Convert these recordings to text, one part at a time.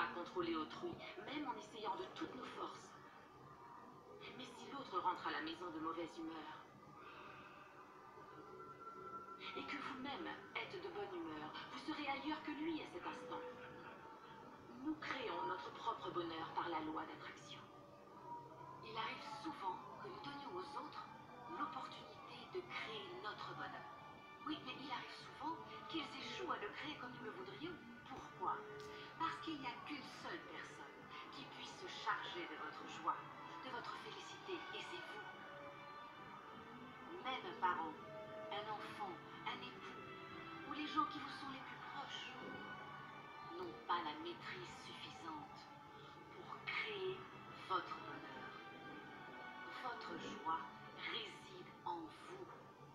pas contrôler autrui, même en essayant de toutes nos forces. Mais si l'autre rentre à la maison de mauvaise humeur, et que vous-même êtes de bonne humeur, vous serez ailleurs que lui à cet instant. Nous créons notre propre bonheur par la loi d'attraction. Il arrive souvent que nous donnions aux autres l'opportunité de créer notre bonheur. Oui, mais il arrive souvent qu'ils échouent à le créer comme nous le voudrions. Pourquoi? Parce qu'il n'y a qu'une seule personne qui puisse se charger de votre joie, de votre félicité, et c'est vous. Même un parent, un enfant, un époux, ou les gens qui vous sont les plus proches, n'ont pas la maîtrise suffisante pour créer votre bonheur. Votre joie réside en vous.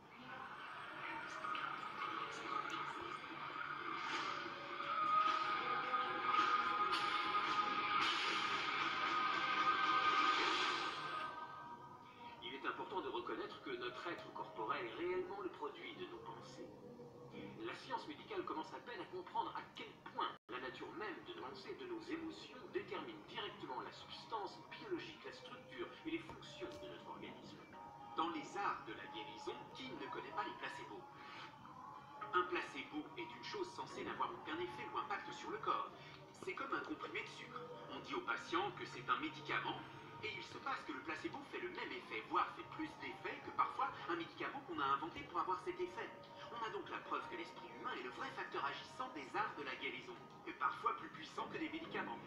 Il est important de reconnaître que notre être corporel est réellement le produit de nos pensées. La science médicale commence à peine à comprendre à quel point la nature même de nos pensées, de nos émotions, détermine directement la substance biologique, la structure et les fonctions de notre organisme. Dans les arts de la guérison, qui ne connaît pas les placebos? Un placebo est une chose censée n'avoir aucun effet ou impact sur le corps. C'est comme un comprimé de sucre. On dit au patient que c'est un médicament, et il se passe que le placebo fait le même effet, voire fait plus d'effet que parfois un médicament qu'on a inventé pour avoir cet effet. On a donc la preuve que l'esprit humain est le vrai facteur agissant des arts de la guérison, et parfois plus puissant que des médicaments.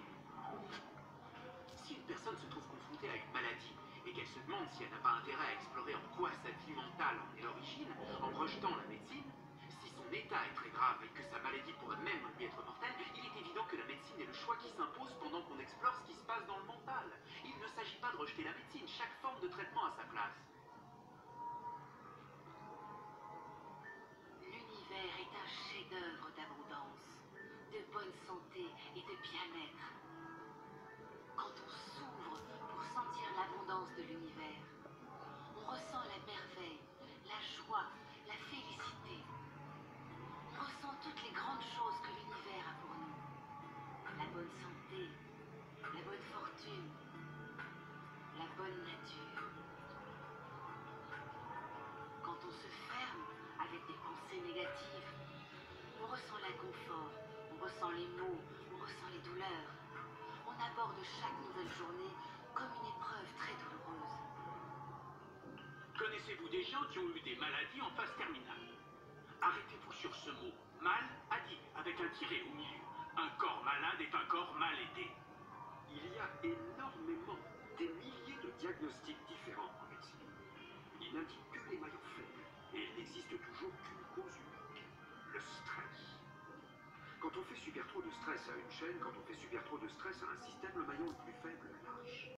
Si une personne se trouve confrontée à une maladie, et qu'elle se demande si elle n'a pas intérêt à explorer en quoi sa vie mentale en est l'origine, en rejetant la médecine, si son état est très grave et que sa maladie pourrait même lui être mortelle, il est évident que la médecine est le choix qui s'impose pendant qu'on explore ce qui se passe dans le mental. Il ne s'agit pas de rejeter la médecine, chaque forme de traitement a sa place. L'univers est un chef-d'œuvre d'abondance, de bonne santé et de bien-être. Quand on s'ouvre pour sentir l'abondance de l'univers, on ressent la merveille, la joie, la félicité. On ressent toutes les grandes choses que l'univers a pour nous. La bonne santé, la bonne fortune, la bonne nature. Quand on se ferme avec des pensées négatives, on ressent l'inconfort, on ressent les maux, on ressent les douleurs. On aborde chaque nouvelle journée comme une épreuve très douloureuse. Connaissez-vous des gens qui ont eu des maladies en phase terminale? Arrêtez-vous sur ce mot, maladie, avec un tiret au milieu. Un corps malade est un corps mal aidé. Il y a énormément, des milliers de diagnostics différents en médecine. Ils n'indiquent que les maillons faibles, et il n'existe toujours qu'une cause unique, le stress. Quand on fait subir trop de stress à une chaîne, quand on fait subir trop de stress à un système, le maillon le plus faible lâche.